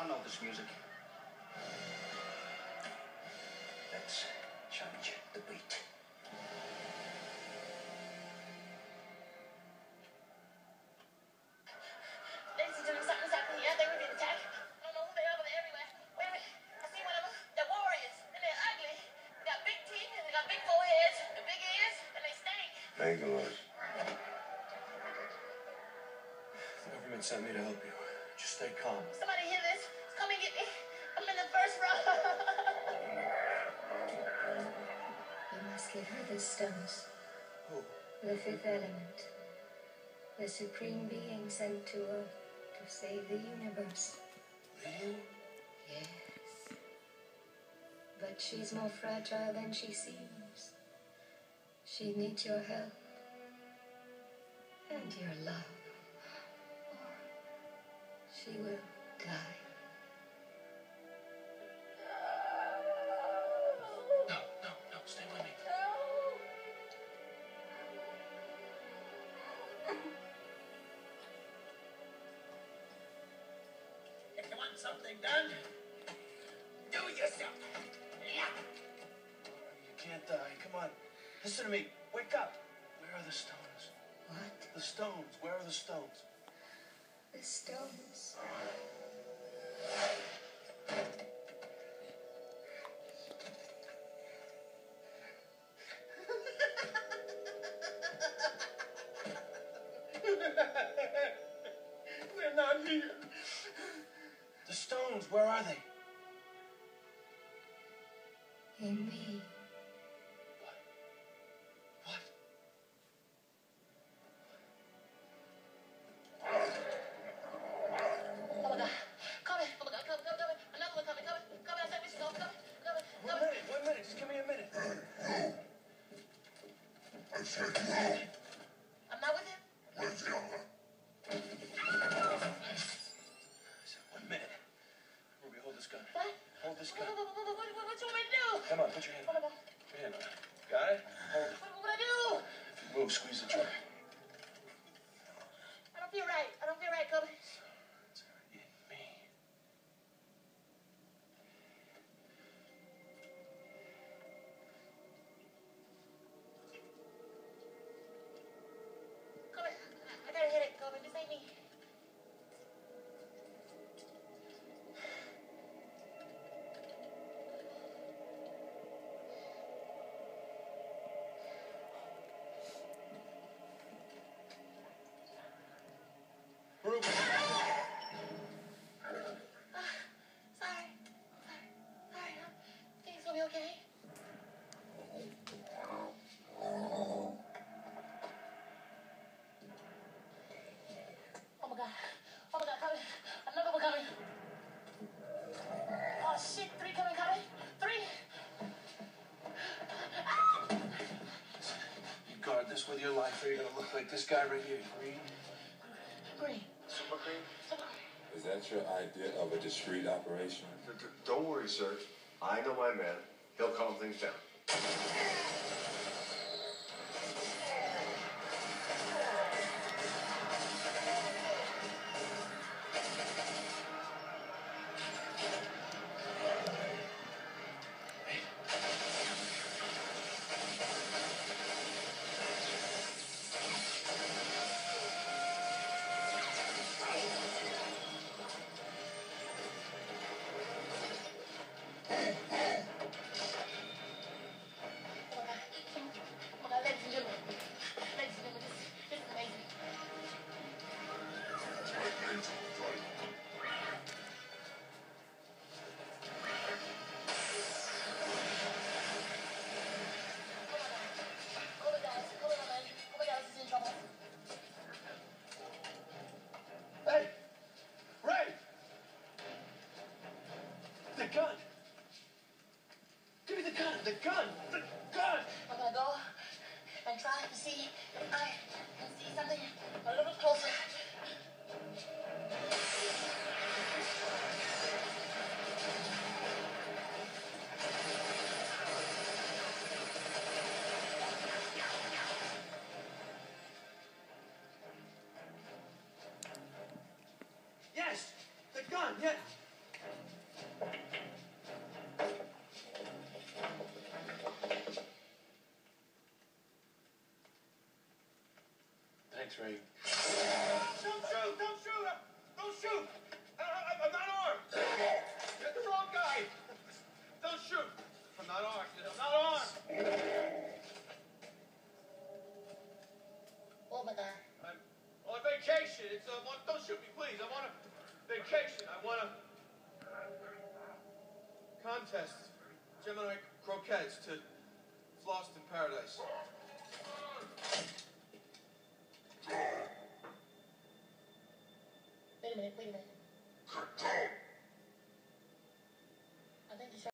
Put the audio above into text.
I know this music. Let's change the beat. Ladies and gentlemen, something's happening here. They were being attacked. I don't know who they are, but they're everywhere. Wait a minute. I see one of them. They're warriors, and they're ugly. They got big teeth, and they got big foreheads, and big ears, and they stink. Painkillers. The government sent me to help you. Just stay calm. Somebody hear this? Come and get me. I'm in the first row. You must give her the stones. Who? The fifth element. The supreme being sent to Earth to save the universe. Leo? Yes. But she's more fragile than she seems. She needs your help. And your love. Or she will die. No, stay with me. If you want something done, do it yourself. Yeah. You can't die. Come on. Listen to me. Wake up. Where are the stones? What? The stones. Where are the stones? The stones. They're not here. The stones. Where are they? In me. What? Oh my God. Coming. Oh my God. Coming. Another one coming. I said we should go. Coming. One minute. Just give me a minute. I'm not with him. I said 1 minute. Ruby, hold this gun. What? Hold this gun. What you want me to do? Come on, put your hand Oh on my it. God. Put your hand on it. Got it? Hold it. What I do? If you move, squeeze the trigger. I don't feel right. Kobe. It's in me. Kobe, I got a headache, Kobe. This ain't me. Ruby. Sorry. Things gonna be okay. Oh my God, coming. Another one coming. Oh shit, 3 coming. 3. You guard this with your life, or you're gonna look like this guy right here. Green. Super cream? Is that your idea of a discreet operation? Don't worry, sir. I know my man. He'll calm things down. The gun! I'm gonna go and try to see if I can see something a little closer. Yes! The gun, yes! Thanks, Ray. Don't shoot! Don't shoot! Don't shoot! I'm not armed! You're the wrong guy! Don't shoot! I'm not armed. I'm not armed! Oh my God. I'm on vacation. It's don't shoot me, please. I'm on a vacation. I want a contest. Gemini croquettes to Lost in Paradise. Wait a minute.